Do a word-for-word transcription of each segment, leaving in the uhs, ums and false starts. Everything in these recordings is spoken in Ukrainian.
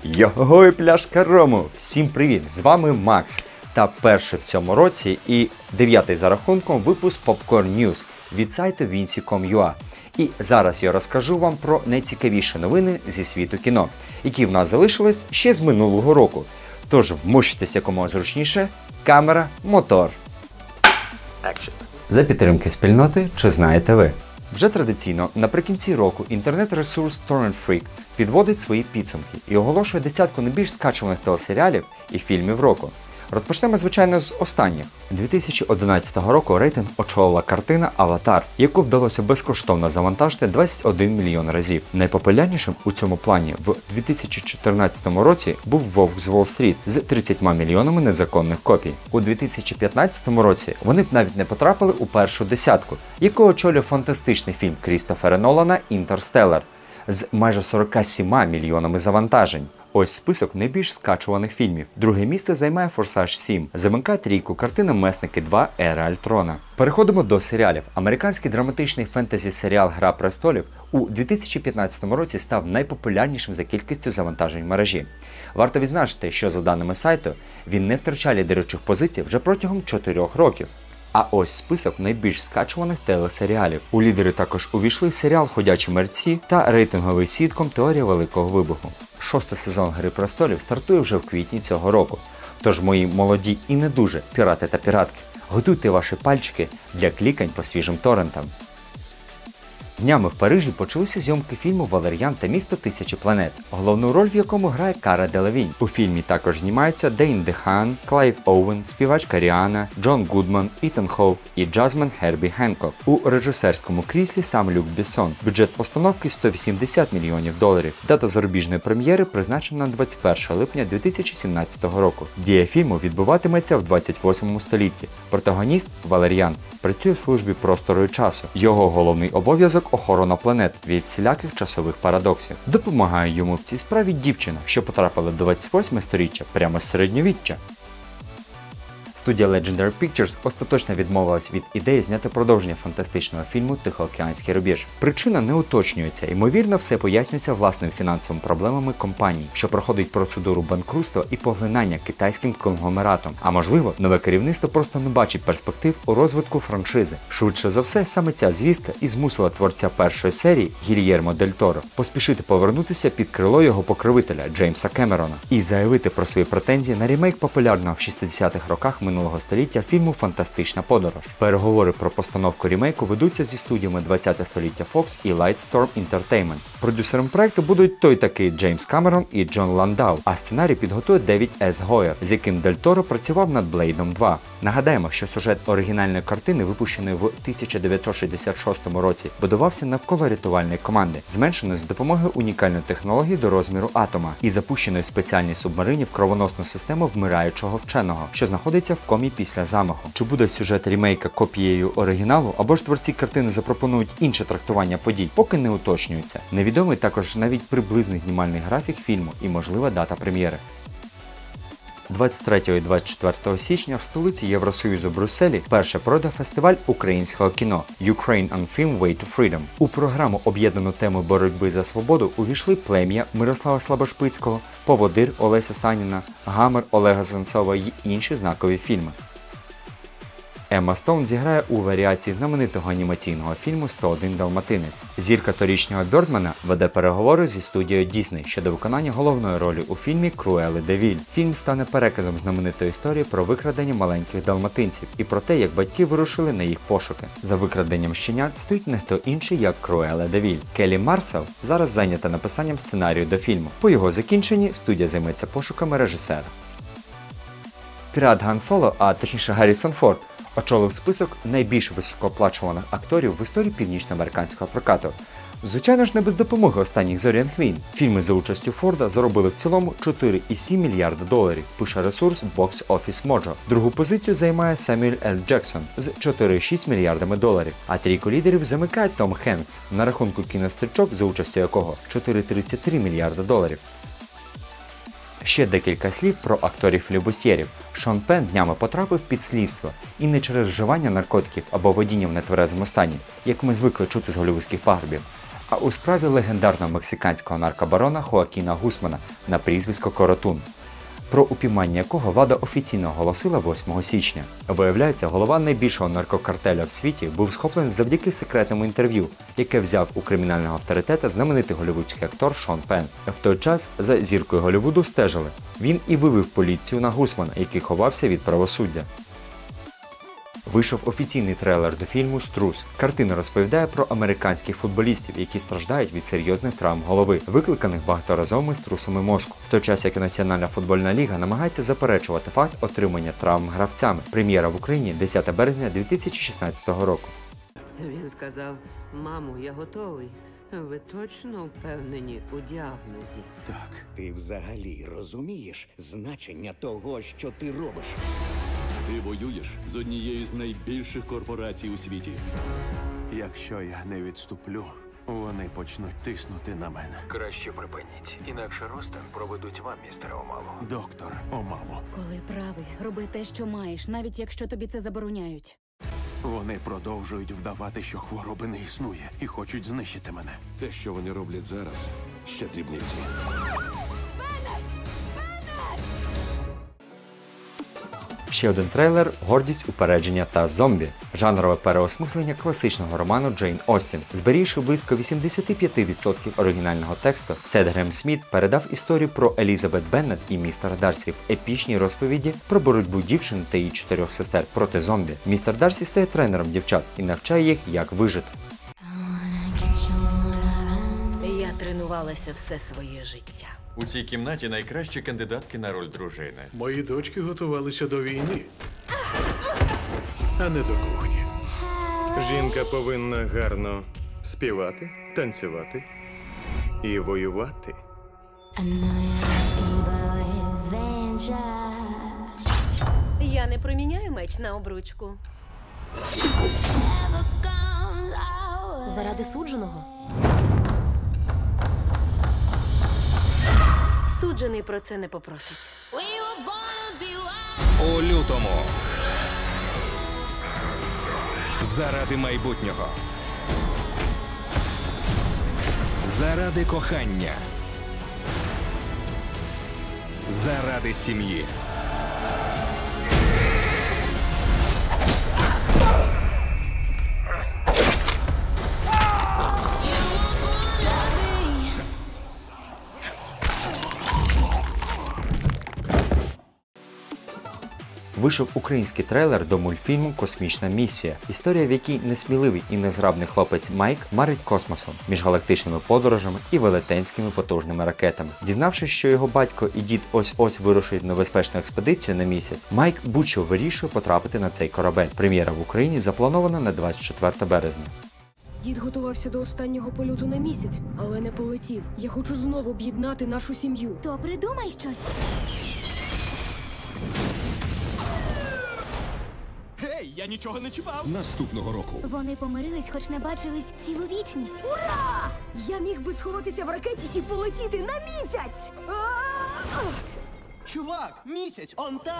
Його і пляшка рому! Всім привіт! З вами Макс. Та перший в цьому році і дев'ятий за рахунком випуск Popcorn News від сайту вінсі крапка ком крапка ю а. І зараз я розкажу вам про найцікавіші новини зі світу кіно, які в нас залишились ще з минулого року. Тож вмощуйтесь якомога зручніше, камера, мотор. Action. За підтримки спільноти, чи знаєте ви? Вже традиційно наприкінці року інтернет-ресурс Torrent Freak підводить свої підсумки і оголошує десятку найбільш скачуваних телесеріалів і фільмів року. Розпочнемо, звичайно, з останніх. дві тисячі одинадцятого року рейтинг очолила картина «Аватар», яку вдалося безкоштовно завантажити двадцять один мільйон разів. Найпопулярнішим у цьому плані в дві тисячі чотирнадцятому році був «Вовк з Уолл-стріт» з тридцятьма мільйонами незаконних копій. У дві тисячі п'ятнадцятому році вони б навіть не потрапили у першу десятку, яку очолює фантастичний фільм Крістофера Нолана «Інтерстеллар» з майже сорока сіма мільйонами завантажень. Ось список найбільш скачуваних фільмів. Друге місце займає «Форсаж сім». Замикає трійку картина «Месники два. Ера Альтрона». Переходимо до серіалів. Американський драматичний фентезі-серіал «Гра престолів» у дві тисячі п'ятнадцятому році став найпопулярнішим за кількістю завантажень в мережі. Варто відзначити, що за даними сайту, він не втрачає лідируючих позицій вже протягом чотирьох років. А ось список найбільш скачуваних телесеріалів. У лідери також увійшли серіал «Ходячі мерці» та рейтинговий сітком «Теорія Великого Вибуху». Шостий сезон «Гри престолів» стартує вже в квітні цього року. Тож мої молоді і не дуже пірати та піратки, готуйте ваші пальчики для клікань по свіжим торрентам. Днями в Парижі почалися зйомки фільму «Валер'ян та місто тисячі планет», головну роль в якому грає Кара Делавінь. У фільмі також знімаються Дейн Дехан, Клайв Оуен, співачка Ріана, Джон Гудман, Ітан Хоук і Джазмін Хербі Хенкок. У режисерському кріслі сам Люк Бессон. Бюджет постановки сто вісімдесят мільйонів доларів. Дата зарубіжної прем'єри призначена на двадцять перше липня дві тисячі сімнадцятого року. Дія фільму відбуватиметься в двадцять восьмому столітті. Протагоніст Валер'ян працює в службі простору і часу. Його головний обов'язок – охорона планет від всіляких часових парадоксів. Допомагає йому в цій справі дівчина, що потрапила в двадцять восьме сторіччя прямо з середньовіччя. Студія Legendary Pictures остаточно відмовилась від ідеї зняти продовження фантастичного фільму «Тихоокеанський рубіж». Причина не уточнюється, ймовірно, все пояснюється власними фінансовими проблемами компанії, що проходить процедуру банкрутства і поглинання китайським конгломератом. А можливо, нове керівництво просто не бачить перспектив у розвитку франшизи. Швидше за все, саме ця звістка і змусила творця першої серії Гільєрмо Дель Торо поспішити повернутися під крило його покровителя Джеймса Кемерона і заявити про свої претензії на ремейк популярного в шістдесятих роках минулого минулого століття фільму «Фантастична подорож». Переговори про постановку ремейку ведуться зі студіями двадцяте століття Fox і Lightstorm Entertainment. Продюсером проекту будуть той такий Джеймс Камерон і Джон Ландау, а сценарій підготує Девід С. Гойер, з яким Дель Торо працював над Блейдом два. Нагадаємо, що сюжет оригінальної картини, випущеної в тисяча дев'ятсот шістдесят шостому році, будувався навколо рятувальної команди, зменшеної з допомогою унікальної технології до розміру атома і запущеної в спеціальній субмарині в кровоносну систему вмираючого вченого, що знаходиться в комі після замаху. Чи буде сюжет ремейка копією оригіналу, або ж творці картини запропонують інше трактування подій, поки не уточнюється. Невідомий також навіть приблизний знімальний графік фільму і можлива дата прем'єри. двадцять третього і двадцять четвертого січня в столиці Євросоюзу Брюсселі вперше пройде фестиваль українського кіно Ukraine on Film Way to Freedom. У програму, об'єднану темою боротьби за свободу, увійшли «Плем'я» Мирослава Слабошпицького, «Поводир» Олеся Саніна, «Гамер» Олега Сенцова й інші знакові фільми. Емма Стоун зіграє у варіації знаменитого анімаційного фільму «сто один далматинець». Зірка торічнього Бьордмана веде переговори зі студією Дісней щодо виконання головної ролі у фільмі «Круелли де Віль». Фільм стане переказом знаменитої історії про викрадення маленьких далматинців і про те, як батьки вирушили на їх пошуки. За викраденням щенят стоїть не хто інший, як Круелла де Віль. Келлі Марсел зараз зайнята написанням сценарію до фільму. По його закінченні студія займеться пошуками режисера. Пірат Ган Соло, а точніше Гаррісон Форд, очолив список найбільш високооплачуваних акторів в історії північноамериканського прокату. Звичайно ж, не без допомоги останніх зоряних війн. Фільми за участю Форда заробили в цілому чотири цілих сім десятих мільярда доларів, пише ресурс Box Office Mojo. Другу позицію займає Самюель Л. Джексон з чотири цілих шість десятих мільярдами доларів, а трійку лідерів замикає Том Хенкс, на рахунку кінострічок, за участю якого чотири цілих тридцять три мільярда доларів. Ще декілька слів про акторів-флібустьєрів. Шон Пен днями потрапив під слідство, і не через вживання наркотиків або водіння в нетверезому стані, як ми звикли чути з голлівудських пагорбів. а у справі легендарного мексиканського наркобарона Хоакіна Гусмана на прізвисько Коротун, про упіймання якого влада офіційно оголосила восьмого січня. Виявляється, голова найбільшого наркокартеля в світі був схоплений завдяки секретному інтерв'ю, яке взяв у кримінального авторитета знаменитий голлівудський актор Шон Пенн. В той час за зіркою Голлівуду стежили. Він і вивів поліцію на Гусмана, який ховався від правосуддя. Вийшов офіційний трейлер до фільму «Струс». Картина розповідає про американських футболістів, які страждають від серйозних травм голови, викликаних багаторазовими струсами мозку. В той час, як і Національна футбольна ліга намагається заперечувати факт отримання травм гравцями. Прем'єра в Україні десятого березня дві тисячі шістнадцятого року. Він сказав: мамо, я готовий. Ви точно впевнені у діагнозі? Так. Ти взагалі розумієш значення того, що ти робиш? Ти воюєш з однією з найбільших корпорацій у світі. Якщо я не відступлю, вони почнуть тиснути на мене. Краще припиніть, інакше розтин проведуть вам, містере Омало. Доктор Омало. Коли правий, роби те, що маєш, навіть якщо тобі це забороняють. Вони продовжують вдавати, що хвороби не існує, і хочуть знищити мене. Те, що вони роблять зараз, ще дрібниці. Ще один трейлер «Гордість, упередження та зомбі» – жанрове переосмислення класичного роману Джейн Остін. Зберігши близько вісімдесят п'ять відсотків оригінального тексту, Сет Грем Сміт передав історію про Елізабет Беннет і містера Дарсі в епічній розповіді про боротьбу дівчини та її чотирьох сестер проти зомбі. Містер Дарсі стає тренером дівчат і навчає їх, як вижити. Я тренувалася все своє життя. У цій кімнаті найкращі кандидатки на роль дружини. Мої дочки готувалися до війни, а не до кухні. Жінка повинна гарно співати, танцювати і воювати. Я не проміняю меч на обручку. Заради судженого? Суджений про це не попросить. У лютому. Заради майбутнього. Заради кохання. Заради сім'ї. Вийшов український трейлер до мультфільму «Космічна місія». Історія, в якій несміливий і незграбний хлопець Майк марить космосом, міжгалактичними подорожами і велетенськими потужними ракетами. Дізнавшись, що його батько і дід ось-ось вирушують в небезпечну експедицію на місяць, Майк будь-що вирішує потрапити на цей корабель. Прем'єра в Україні запланована на двадцять четверте березня. Дід готувався до останнього польоту на місяць, але не полетів. Я хочу знову об'єднати нашу сім'ю. То придумай щось. Гей, я нічого не чіпав! Наступного року. Вони помирились, хоч не бачились цілу вічність. Ура! Я міг би сховатися в ракеті і полетіти на місяць! А-а-а! Чувак, місяць, он там!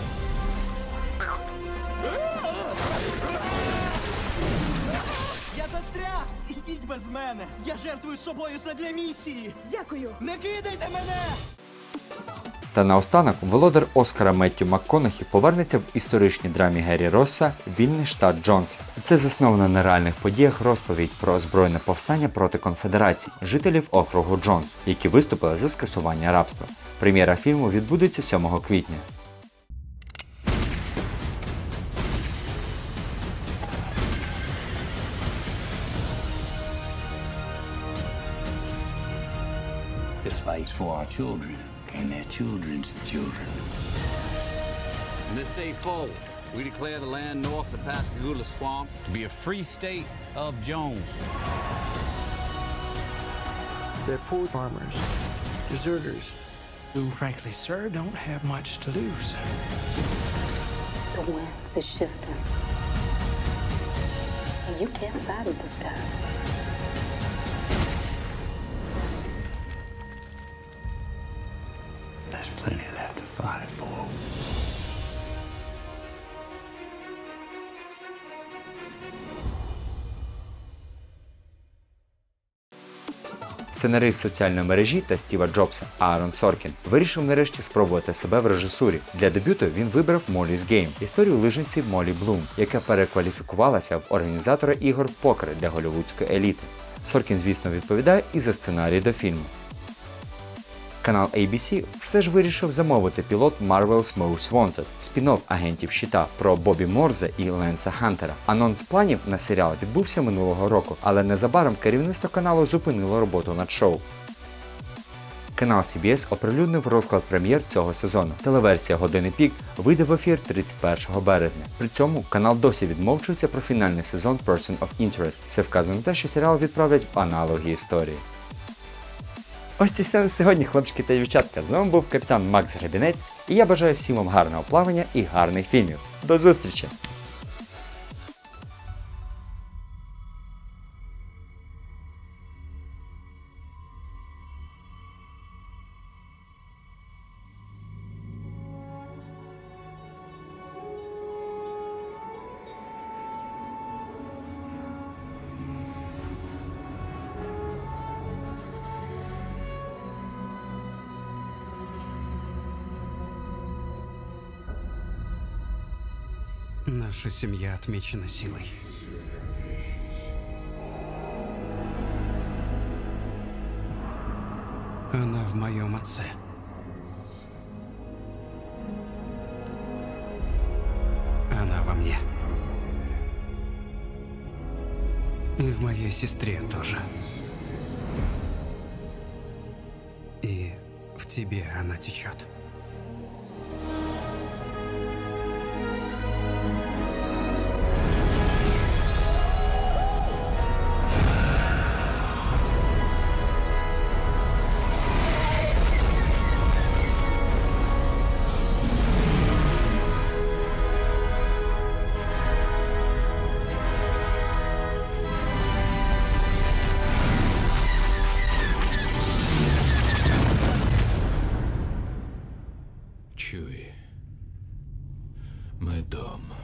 Я застряг! Ідіть без мене! Я жертвую собою задля місії! Дякую! Не кидайте мене! Та наостанок володар Оскара Меттью МакКонахі повернеться в історичній драмі Геррі Росса «Вільний штат Джонса». Це заснована на реальних подіях розповідь про озброєне повстання проти конфедерації жителів округу Джонс, які виступили за скасування рабства. Прем'єра фільму відбудеться сьомого квітня. This fight's for our children and their children's children. From this day forward, we declare the land north of Pascagoula Swamps to be a free state of Jones. They're poor farmers, deserters, who, frankly, sir, don't have much to lose. The winds are shifting, and you can't fight it this time. There's plenty left to fight for. Сценарист соціальної мережі та Стіва Джобса Аарон Соркін вирішив нарешті спробувати себе в режисурі. Для дебюту він вибрав Molly's Game – історію лижниці Молі Блум, яка перекваліфікувалася в організатора ігор в покер для голлівудської еліти. Соркін, звісно, відповідає і за сценарій до фільму. Канал ей бі сі все ж вирішив замовити пілот Marvel's Most Wanted – спін-офф агентів Щита про Бобі Морзе і Ленса Хантера. Анонс планів на серіал відбувся минулого року, але незабаром керівництво каналу зупинило роботу над шоу. Канал сі бі ес оприлюднив розклад прем'єр цього сезону. Телеверсія «Години пік» вийде в ефір тридцять першого березня. При цьому канал досі відмовчується про фінальний сезон Person of Interest. Це вказує на те, що серіал відправлять в аналоги історії. Ось це все на сьогодні, хлопчики та дівчатка. З вами був капітан Макс Гребінець, і я бажаю всім вам гарного плавання і гарних фільмів. До зустрічі! Наша семья отмечена силой. Она в моем отце. Она во мне. И в моей сестре тоже. И в тебе она течет. Чуй, ми дом.